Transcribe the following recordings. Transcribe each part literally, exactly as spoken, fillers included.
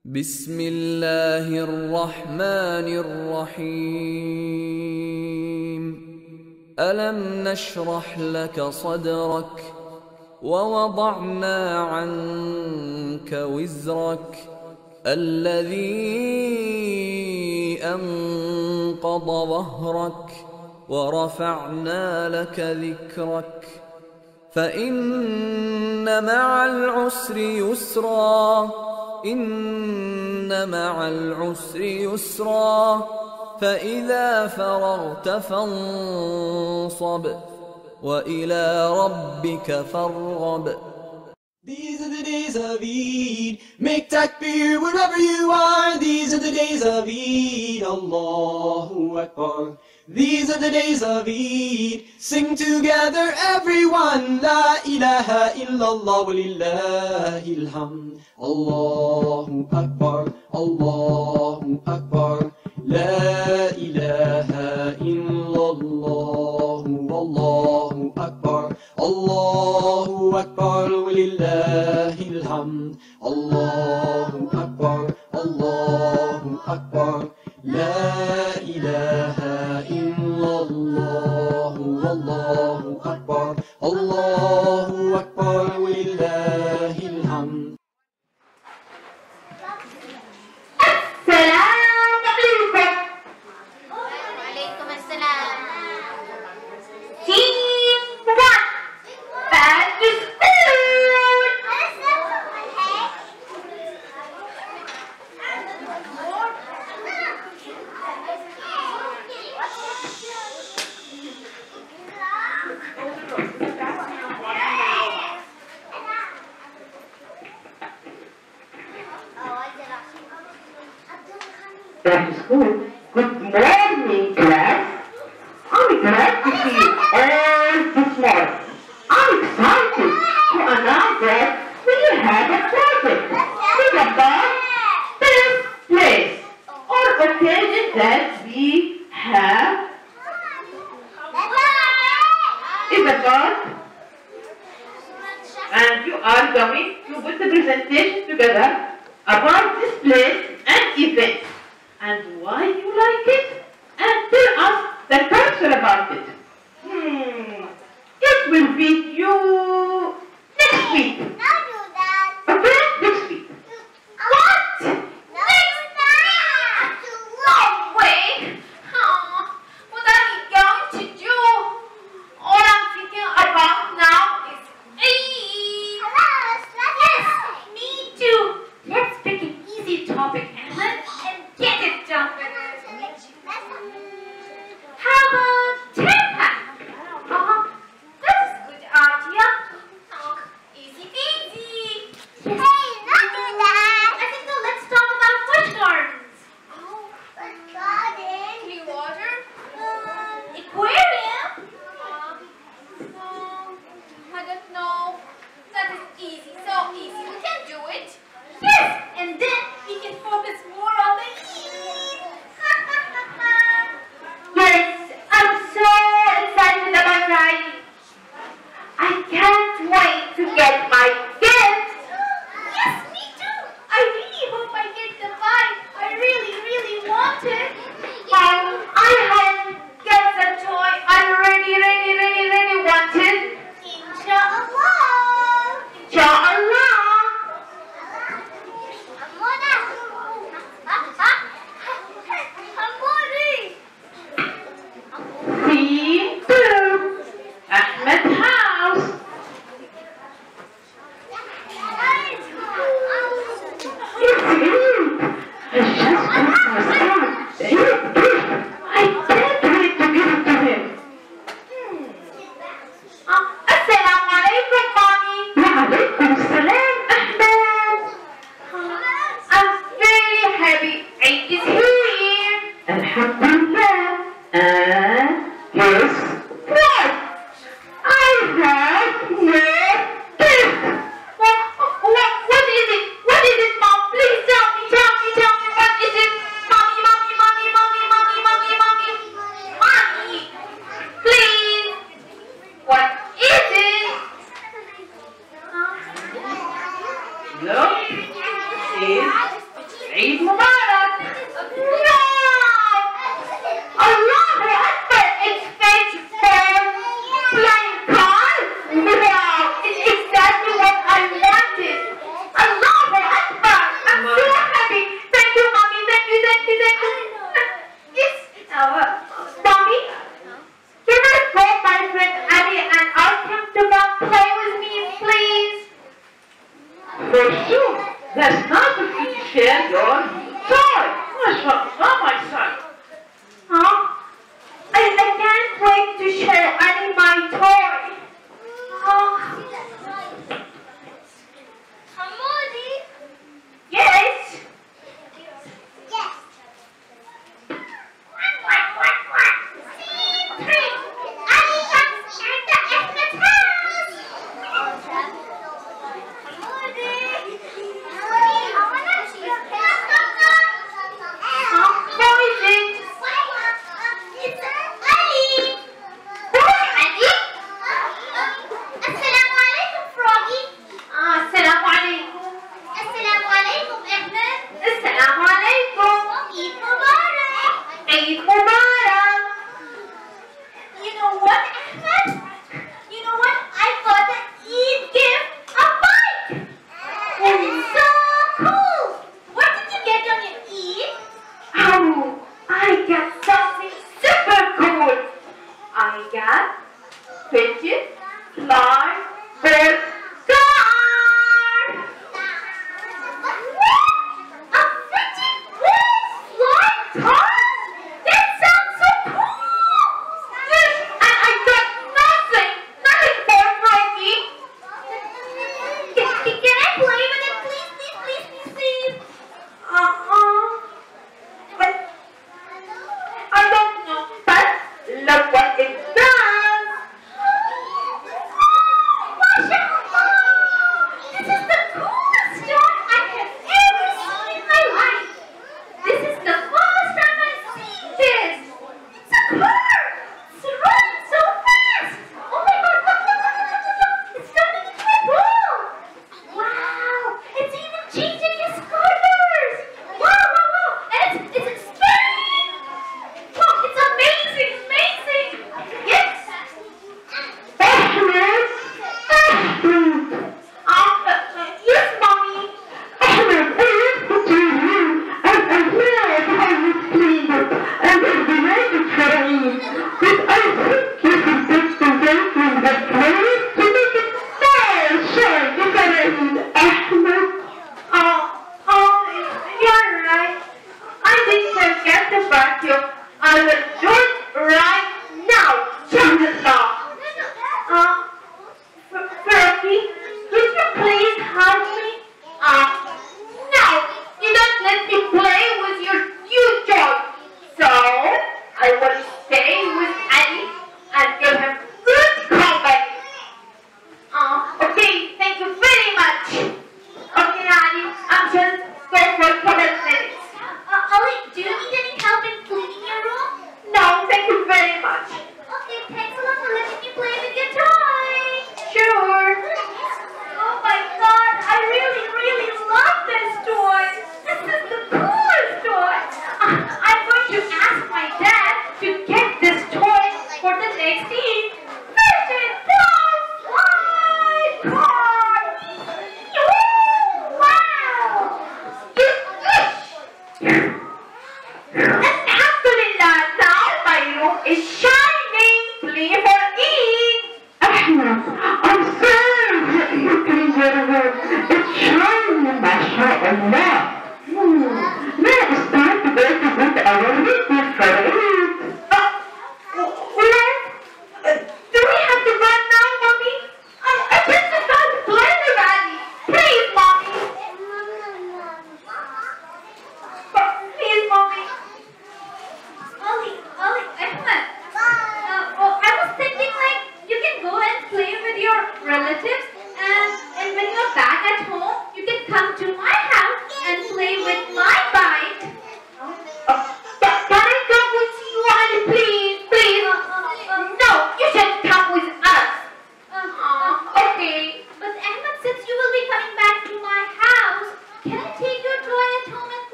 بسم الله الرحمن الرحيم ألم نشرح لك صدرك ووضعنا عنك وزرك الذي أنقض ظهرك ورفعنا لك ذكرك فإن مع العسر يسرا إن مع العسر يسرا فإذا فرغت فانصب وإلى ربك فارغب. These are the days of Eid. Make takbir wherever you are. These are the days of Eid. Allahu Akbar. These are the days of Eid. Sing together everyone. La ilaha illallah wa lillahil hamd. Allahu Akbar. Allahu Akbar. La ilaha illallah. Wallahu Akbar. Allahu Akbar. Walillahil hamd. Allahu Akbar. Allahu Akbar. La ilaha illallah. Wallahu Akbar. Allahu Akbar. Walillahil hamd. Back to school. Good morning, class. I'm glad to see you all this morning. I'm excited to announce that we have a project with about this place or occasion that we have is about, and you are going to put the presentation together about this place and event. And why you like it? And tell us the culture about it. Hmm. It will be due next week. Not do that. Okay? Next week. What? No, next time. No way. Oh, what are we going to do? All I'm thinking about now is Eid. Yes, me too. Let's pick an easy topic and let's get it done with. Eid Mubarak. No! Allahu Akbar! It's fetch from flying car? Wow! It's exactly what I wanted. Allahu Akbar! I'm so happy. Thank you, Mommy. Thank you, thank you, thank you. Yes. Uh, Mommy? Can I call my friend Ali and ask him to come play with me, please? For sure. That's not the food to share your toy. MashaAllah, my son. Huh? I, I can't wait to share Ali my toy. Huh? Hamudi? Yes. Yes. Quack, quack, quack, quack. Scene three. Ali comes into Ahmed's house. Hamudi. Hamudi, I wanna see your cat. Huh? Who is it? It's Ali. Who is Ali? Assalamu alaikum, Froggy. Ah, Assalamu alaikum. Assalamu alaikum, Ahmed. Assalamu alaikum. Eid Mubarak. Eid Mubarak. You know what, Ahmed? You know what? I got an Eid gift, a bike. And it's so cool. What did you get on your Eid? Oh, I got something super cool. I got fidget fly bird car. What? A fidget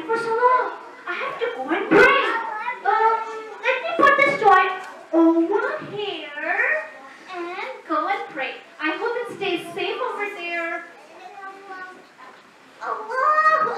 for so long? I have to go and pray. Um, let me put this toy over here and go and pray. I hope it stays safe over there. Allah.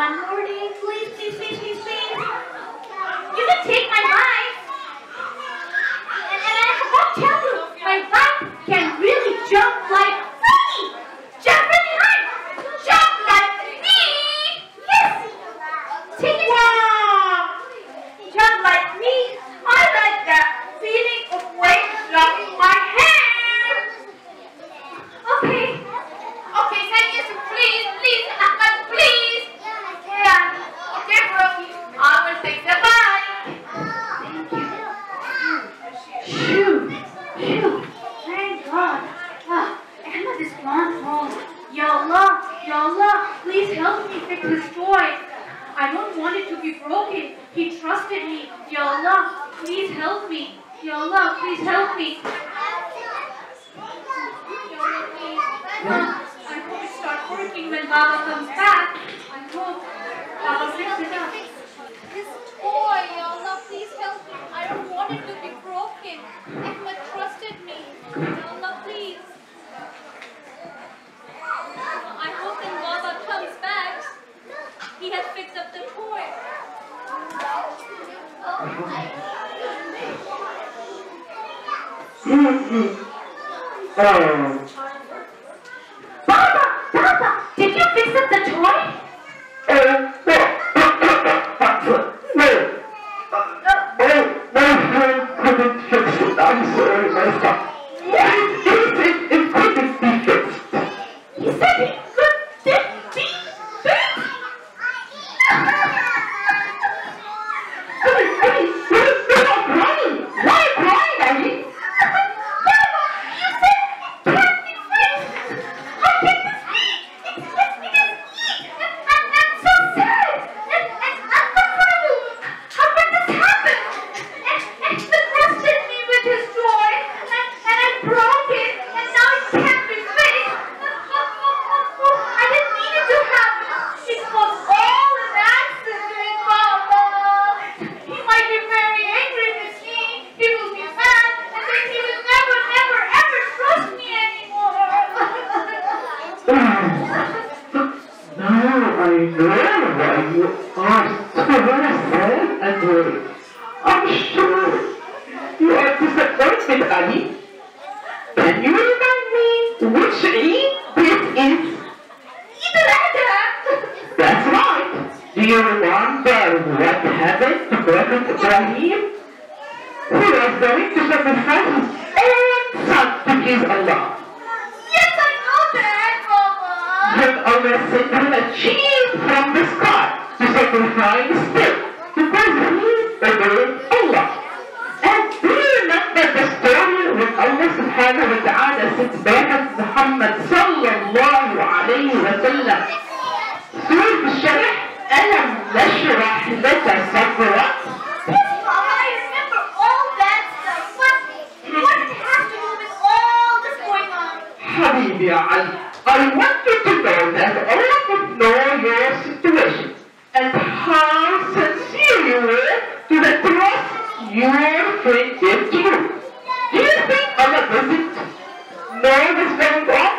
one more day, please, please, please, please, please. You can take my life. And, and I have to tell you, my life can really jump like me. Jump really high. Jump like me. Yes. Take it. Wow! Just like me, I like that feeling of weight blowing my hair. Okay. Okay, thank you. So please, please, Ahmed, please. Yeah. Okay, Brookie, I will take the bike. Thank you. Phew. Phew. Thank God. Ah, Ahmed is gone home. Ya Allah, Ya Allah, please help me fix his toy. I don't want it to be broken. He trusted me. Ya Allah, please help me. Ya Allah, please help me. Ya Allah, please. Ah, I hope it starts working when Baba comes back. I hope Baba fixes it up. This toy, Ya Allah, please help me. I don't want it to be broken. Ahmed trusted me. Ya Allah, please. I hope when Baba comes back, he has fixed up the toy. Oh. Baba, Baba, did you fix up the toy? Uh, no. No. Oh, my friend couldn't fix it. I'm sorry, my son. It, it, it, it couldn't be fixed. He said he couldn't be fixed. Hey, hey, you're not crying. Why crying, Abby? Baba, you said it can't be fixed. How can this be? It's just because he, and I'm so sad. And, and I'm so proud. How could this happen? And, and he trusted me with his toy, and, and I broke it, and now it can't be fixed. I didn't mean it to happen. It was all an accident, Baba. He might be very angry with me. He will be mad, and then he will never, never, ever trust me anymore. Now I know why you are so sad and worried. I'm sure you are disappointed, Ali. Can you remind me which Eid this is? Eid al-Adha. That's right. Do you remember what happened to Prophet Ibrahim? Who was going to sacrifice his own son to please Allah. Yes, I know that, Mama. Then Allah sent him a cheese from the sky to sacrifice him because he obeyed Allah. And do you remember the story when Allah subhanahu wa ta'ala sent Prophet Muhammad sallallahu alayhi wa sallam Surah al-Sharh, ألم نشرح لك صدرك? Yes, Mama, I remember all that stuff. But what did it have to do with all this going on? Habibi Ali, I want you to know that Allah would know your situation and how sincere you were to the trust your friend gave to you. Do you think Allah doesn't know what's going on?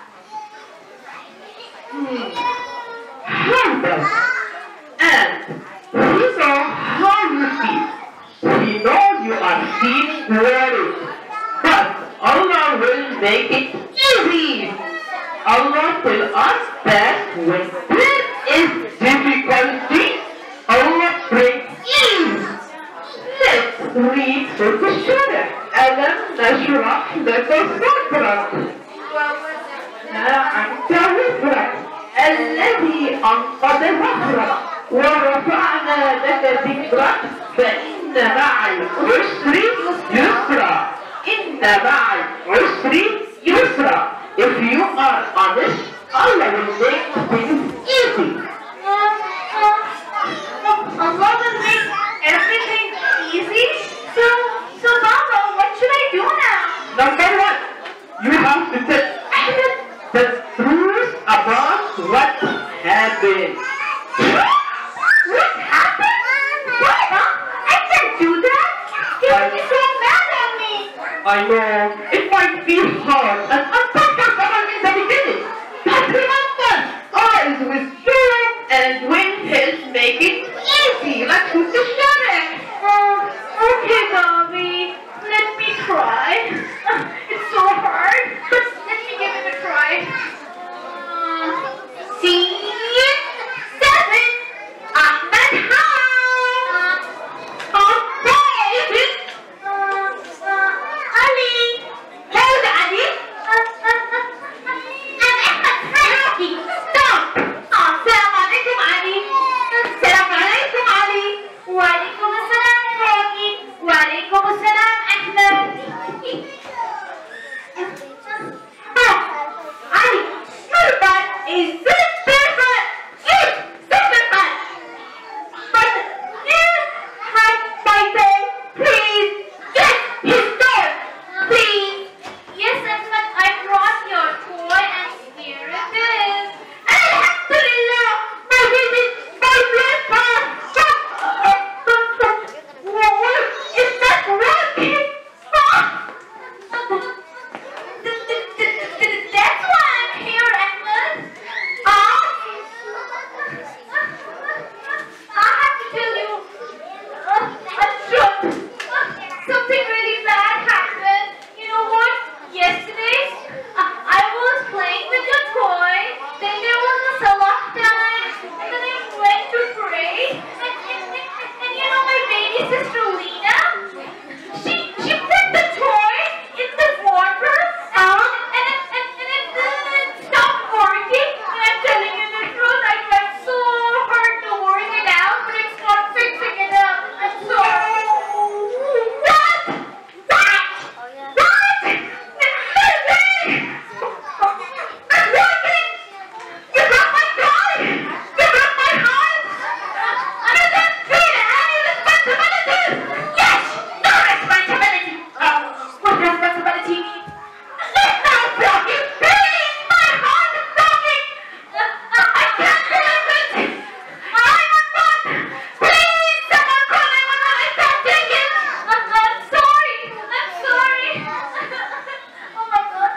Hmm. How does? And He knows how you feel. He knows you are feeling worried. But Allah will make it easy. Allah tells us that when there is difficulty, Allah brings ease. Let's read Surah al-Sharh. ألم نشرح لك صدرك ووضعت وزرك الذي أنقض ظهرك ورفعنا لك ذكرك فإن مع العسر يسرا إن مع العسر يسرا. If you are honest, Allah will make things easy. Allah will make everything easy? So, so Baba, what should I do now? Number one, you have to tell Ahmed the truth about what happened. What happened? Baba, I can't do that. He will be so mad at me. I know it might be hard and uncomfortable in the beginning, but remember, Allah is with you, and when helps make it easy, like who's the sharh? Uh, okay, Bobby. Let me try. Uh, it's so hard, but let me give it a try. Uh, see? Seven. Ahmed Ham. Uh, David. Uh, uh, Ali. How's Ali? Uh, uh, uh, I'm Ahmed Ham. Stop. Assalamu alaikum, Ali. Assalamu alaikum, Ali. Wa alaikum assalam, Rocky. Wa alaikum assalam, Ahmed. Oh, Ali, your butt is super fun. It's super fun. But you have my friend, please. Get his door, please. Yes, Ahmed, I brought your toy and here it is. Alhamdulillah, my baby, my grandpa. What is that working? That's why I'm here, Ahmed. Ah, I have to tell you uh, a truth. Something really bad happened. You know what? Yesterday, uh, I was playing with your toy. Then there was a salah time, and then I went to pray. And, and, and, and you know my baby sister Lena? She she put the toy in the water, uh, and it and, and it, and it stopped working. And I'm telling you the truth, I tried so hard to work it out, but it's not fixing it up. I'm sorry. What? What? What? It's working! It's working! You broke my toy! You broke my heart! I didn't feel any responsibilities! Yes! No responsibility! Uh, what responsibility mean? It's not broken! Please! My heart is broken! Uh, I can't believe it! I'm a bot! Please! Someone call nine one one! I can't take it! Uh, I'm sorry! I'm sorry! Oh my god!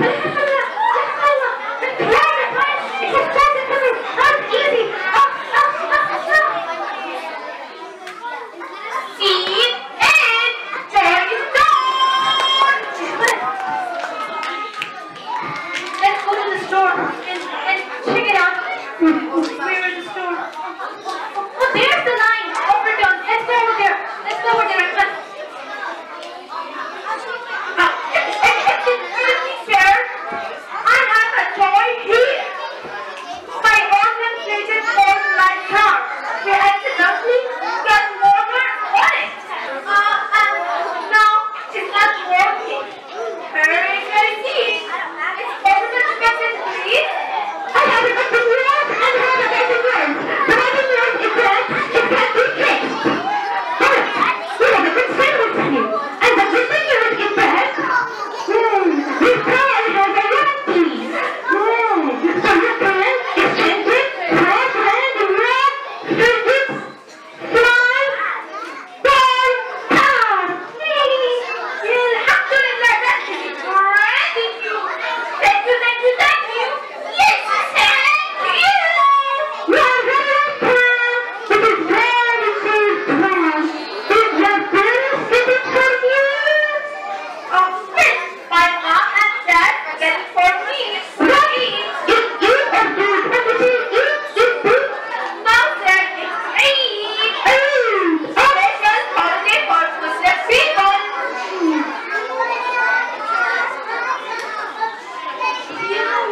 Easy. Oh, oh.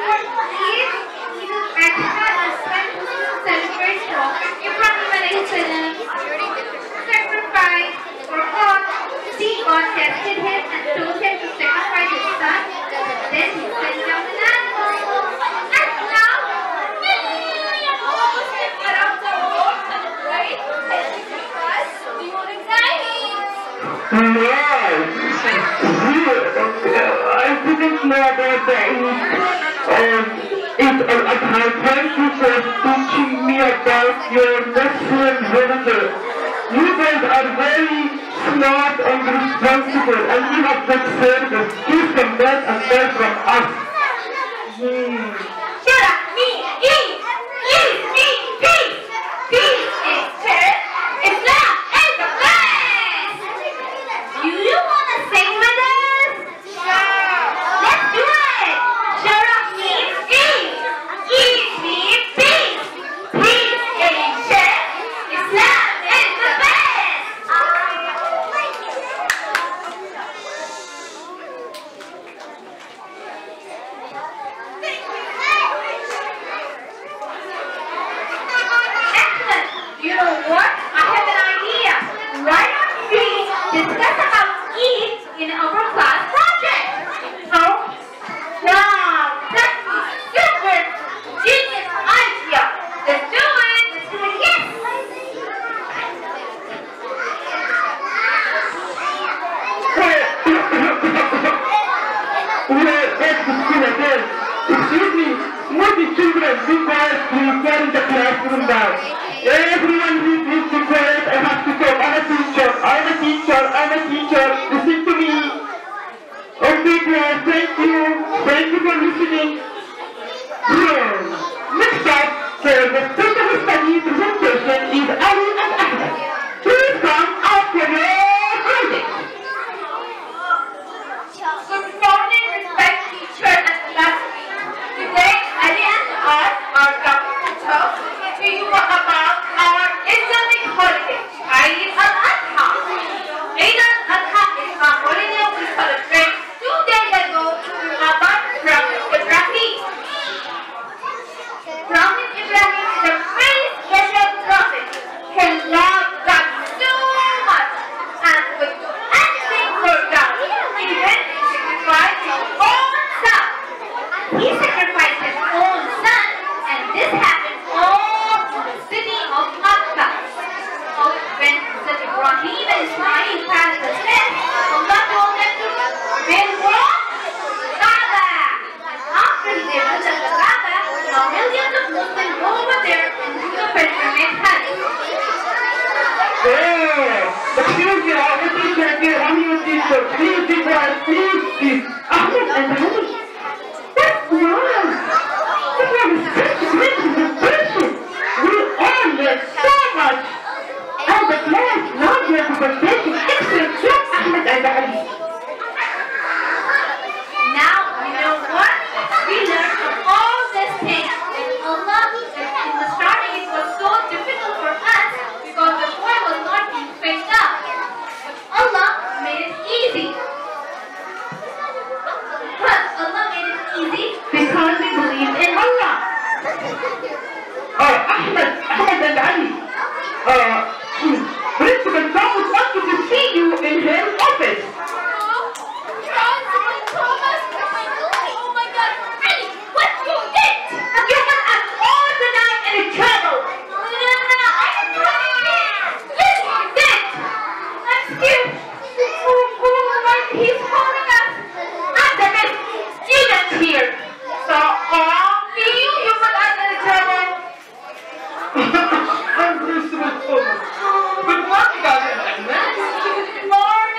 Eid al-Adha is when Muslims celebrate Prophet Ibrahim alayhi salam sacrifice for God. See, God tested him and told him to sacrifice his son. Then he sent down an animal. And now, millions of Muslims around the world celebrate because we want anxiety. Wow! I didn't know about that. Um, it's an Adha. Thank you for teaching me about your Muslim religion. You guys are very smart and responsible, and you have good service. Please come back and learn from us. Hmm. Surah means ease. Ease means peace. Peace is church. Islam is the best. Do you want to sing with us? Sure. Let's do it. Surah means ease. Ease means peace. Peace is church. Islam is the best. Excellent. You know what? I have an idea. Why don't we discuss about Eid in our class project? Oh, wow, that's a super genius idea. Let's do it. Let's do it. Yes. Well, that's the school again. Excuse me, what the children be quiet, please, get in the classroom now. Everyone please, please be quiet. I have to talk. I'm a teacher. I'm a teacher. I'm a teacher. Listen to me. Okay, class, thank you. Thank you for listening. Here, next up, for the special study presentation is Ali and Ahmed. Please come after your project. Good morning, respect teacher and classmates. Today, Ali and I are going to talk to you about our Islamic holiday, Eid al-Adha. Eid al-Adha is a holiday we celebrate two days ago to our Prophet Ibrahim. Prophet Ibrahim is a very special prophet. He loved God so much and would do anything for God, even sacrifice his own son. He sacrificed his own son, and this happened all in the city of Makkah. So when Prophet Ibrahim and Ismail passed the test, Allah told them to build what? Kaaba. And after they built the Kaaba, now millions of Muslims go over there and do the pilgrimage Hajj. Oh, excuse me, I'm a teacher here. I'm your teacher. Please be quiet. Please, please. Ahmed and Ali. That's nice. That was such a great presentation. We all learned so much. And the class loved your presentation. Excellent job, Ahmed and Ali. Now, you know what? We learned from all these things. And Allah, in the starting it was so difficult for us because the boy was not being picked up. But Allah made it easy. But Allah made it easy because we believed in Allah. Oh, Ahmed, Ahmed and Ali. Uh, hmm, Principal Thomas wanted to see you in her office. Oh my God, Ali, what you did? You put us all tonight in trouble. No, no, no, no, I didn't do anything. Yes, you did. I'm scared. Oh, oh, my, he's calling us. I'm the best student here. So, oh, me, you put us in trouble. I'm Principal Thomas. Good morning, Ahmed. Good morning.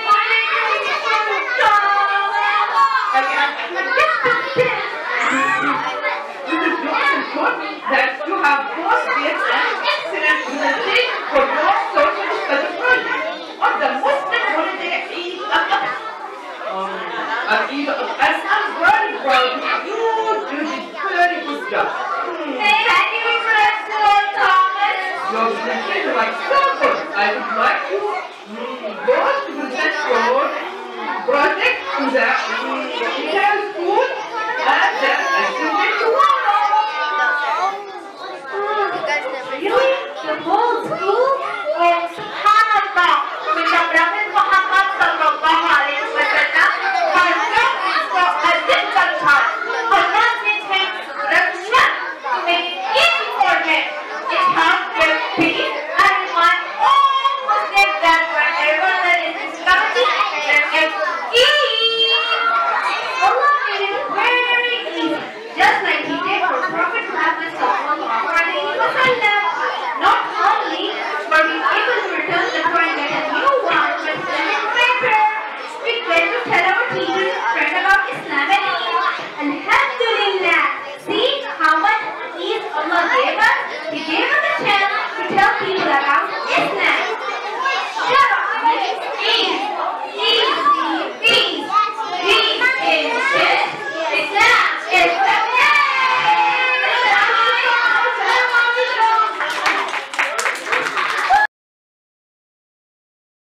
It is most important that you have both this and excellent presentation for your social study project on the Muslim holiday Eid al-Adha. Um, and Eid al-Adha. And I'm very proud of you. You did very good job. Thank you, Principal Thomas. Your presentation was so good. I would like